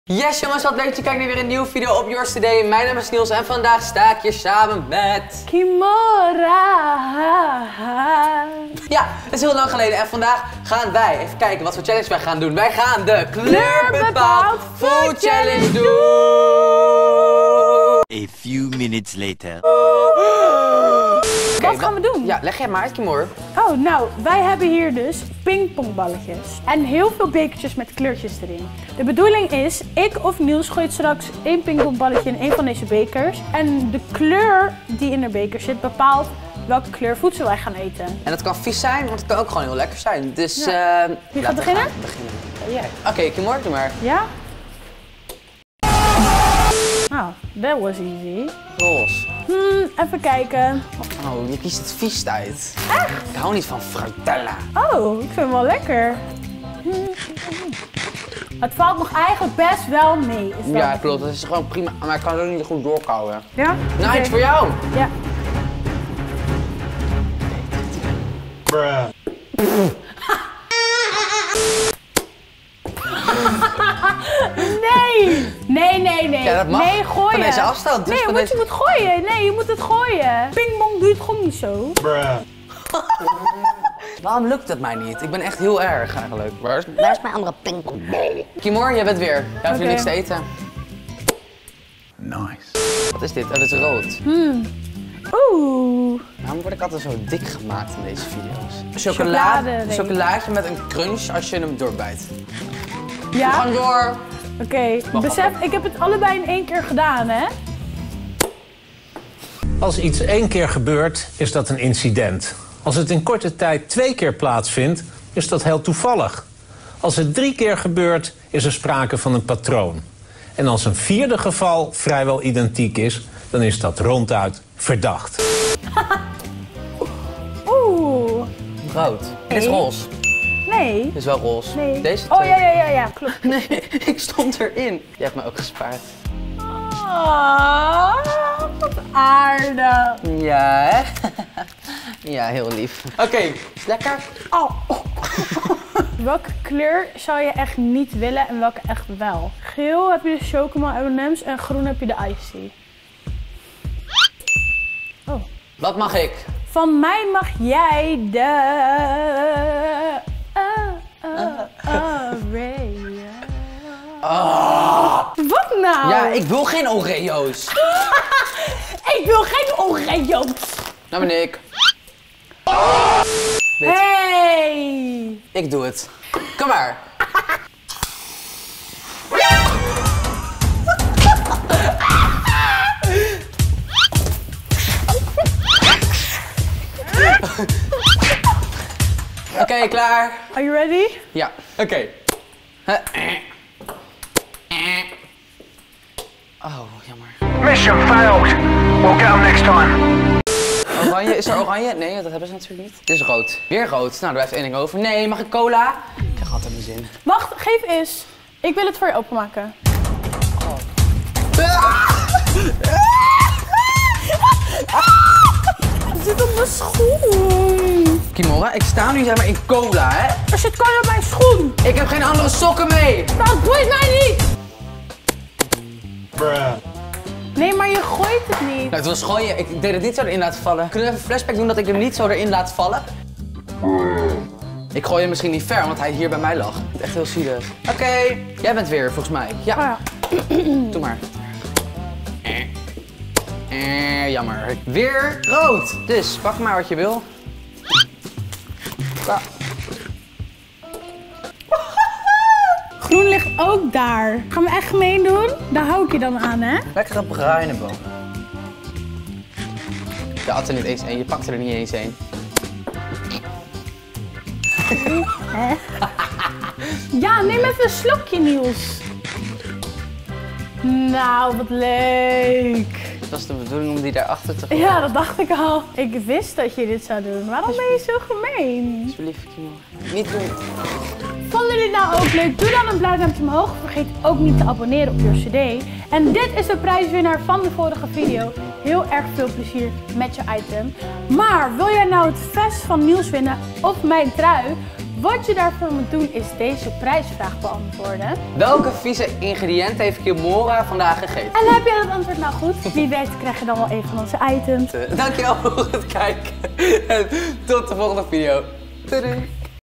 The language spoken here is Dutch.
Yes jongens, wat leuk dat je kijkt naar weer een nieuwe video op Yours Today. Mijn naam is Niels en vandaag sta ik hier samen met... Kimora. Ja, het is heel lang geleden en vandaag gaan wij even kijken wat voor challenge wij gaan doen. Wij gaan de Kleurbepaald Food Challenge doen! A few minutes later. Wat gaan we doen? Ja, leg jij maar uit, Kimor. Oh, nou, wij hebben hier dus pingpongballetjes. En heel veel bekertjes met kleurtjes erin. De bedoeling is, ik of Niels gooit straks één pingpongballetje in één van deze bekers. En de kleur die in de beker zit bepaalt welke kleur voedsel wij gaan eten. En het kan vies zijn, want het kan ook gewoon heel lekker zijn. Dus Wie gaat beginnen? Oké, Kimor, doe maar. Ja? Nou, that was easy. Roze. Even kijken. Oh, je kiest het vies uit. Echt? Ik hou niet van frutella. Oh, ik vind hem wel lekker. Het valt nog eigenlijk best wel mee. Is dat Ja, klopt. Dat is gewoon prima. Maar ik kan het ook niet goed doorkouwen. Ja? Nou, Oké. iets voor jou. Ja. Nee. Ja, dat mag. Nee, gooien. Van deze afstand. Dus nee, van je moet gooien. Nee, je moet het gooien. Pingpong doet gewoon niet zo. Waarom lukt het mij niet? Ik ben echt heel erg eigenlijk. Waar is mijn andere pingpongbal? Kimor, jij bent weer. Jij hoeft nu Oké. niks te eten. Nice. Wat is dit? Oh, dit is rood. Oeh. Waarom word ik altijd zo dik gemaakt in deze video's? Chocolade, Chocolaatje met een crunch als je hem doorbijt. Ja? Gewoon door. Oké. Besef, ik heb het allebei in één keer gedaan, hè? Als iets 1 keer gebeurt, is dat een incident. Als het in korte tijd 2 keer plaatsvindt, is dat heel toevallig. Als het 3 keer gebeurt, is er sprake van een patroon. En als een 4e geval vrijwel identiek is, dan is dat ronduit verdacht. Oeh. Rood. Dit is roze. Nee. Dit is wel roze. Nee. Deze Oh, twee. ja, klopt. Nee, ik stond erin. Je hebt me ook gespaard. Ah, wat aardig. Ja, hè? Ja, heel lief. Oké, is lekker? Oh. Welke kleur zou je echt niet willen en welke echt wel? Geel heb je de chocomel M&M's en groen heb je de Ice Tea. Oh. Wat mag ik? Van mij mag jij de... Wat nou? Ja, ik wil geen Oreo's. Ik wil geen Oreo's. Nou ben ik. Hey. Ik doe het. Kom maar. Oké, klaar. Are you ready? Ja, oké. Oh, jammer. Mission failed. We'll get them next time. Oranje, is er oranje? Nee, dat hebben ze natuurlijk niet. Dit is rood. Weer rood. Nou, er blijft 1 ding over. Nee, mag ik cola? Ik krijg altijd mijn zin. Wacht, geef eens. Ik wil het voor je openmaken. Het zit op mijn schoen. Kimora, ik sta nu zeg maar in cola, hè? Er zit cola op mijn schoen. Ik heb geen andere sokken mee. Maar het boeit mij niet. Nee, maar je gooit het niet. Nou, het was gooien. Ik deed het niet zo erin laten vallen. Kunnen we even een flashback doen dat ik hem niet zo erin laat vallen? Ik gooi hem misschien niet ver, omdat hij hier bij mij lag. Het is echt heel zielig. Oké, jij bent weer, volgens mij. Ja, Oh ja. doe maar. Jammer. Weer rood. Dus, pak maar wat je wil. Ja. Groen ligt ook daar. Gaan we echt gemeen doen? Daar hou ik je dan aan, hè? Lekkere bruine boom. Je had er niet eens één, je pakte er niet eens één. Ja, neem even een slokje, Niels. Nou, wat leuk. Het was de bedoeling om die daarachter te gooien. Ja, dat dacht ik al. Ik wist dat je dit zou doen. Waarom ben je zo gemeen? Alsjeblieft, Kimora. Niet doen. Vonden jullie dit nou ook leuk? Doe dan een blauw duimpje omhoog. Vergeet ook niet te abonneren op Yours Today. En dit is de prijswinnaar van de vorige video. Heel erg veel plezier met je item. Maar wil jij nou het vest van Niels winnen of mijn trui? Wat je daarvoor moet doen is deze prijsvraag beantwoorden. Welke vieze ingrediënten heeft Kimora vandaag gegeten? En heb je dat antwoord nou goed? Wie weet krijg je dan wel een van onze items. Dankjewel voor het kijken. En tot de volgende video. Doei doei.